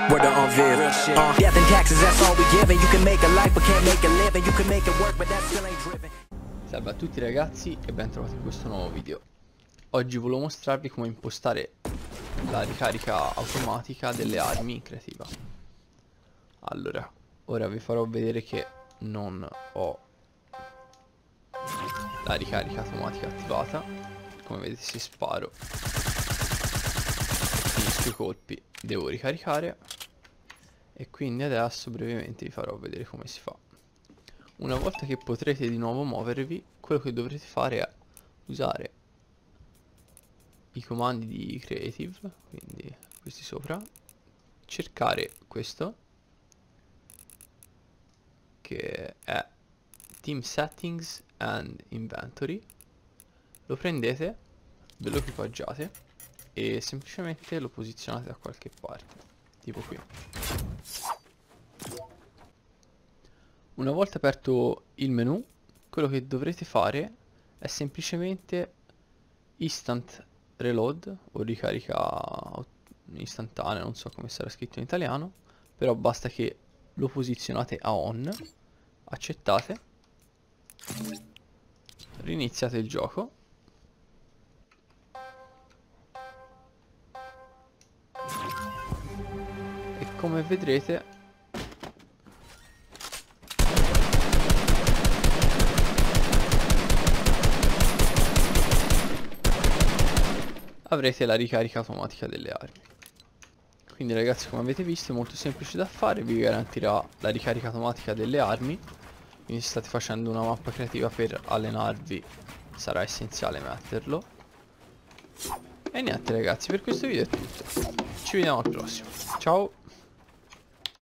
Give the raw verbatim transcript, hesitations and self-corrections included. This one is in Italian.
Word on Viv. Uh, death and taxes, that's all we giving. You can make a life but can't make a living. You can make it work but that still ain't driven. Salve a tutti ragazzi e ben trovati in questo nuovo video. Oggi volevo mostrarvi come impostare la ricarica automatica delle armi in creativa. Allora, ora vi farò vedere che non ho la ricarica automatica attivata. Come vedete, se sparo finisco i colpi, devo ricaricare. E quindi adesso brevemente vi farò vedere come si fa. Una volta che potrete di nuovo muovervi, quello che dovrete fare è usare i comandi di Creative, quindi questi sopra, cercare questo che è Team Settings and Inventory, lo prendete, ve lo equipaggiate e semplicemente lo posizionate da qualche parte, tipo qui. Una volta aperto il menu, quello che dovrete fare è semplicemente Instant Reload o ricarica istantanea, non so come sarà scritto in italiano, però basta che lo posizionate a on, accettate, riniziate il gioco e come vedrete avrete la ricarica automatica delle armi. Quindi ragazzi, come avete visto, è molto semplice da fare, vi garantirà la ricarica automatica delle armi. Quindi se state facendo una mappa creativa per allenarvi sarà essenziale metterlo. E niente ragazzi, per questo video è tutto, ci vediamo al prossimo, ciao.